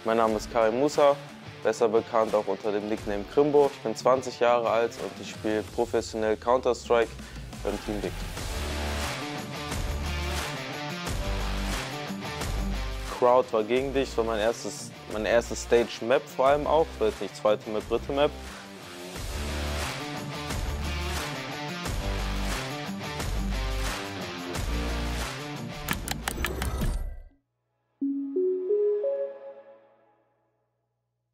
Mein Name ist Karim Musa, besser bekannt auch unter dem Nickname Krimbo. Ich bin 20 Jahre alt und ich spiele professionell Counter-Strike beim Team Big. Crowd war gegen dich, das war meine erste Stage-Map vor allem auch, war jetzt nicht zweite Map, dritte Map.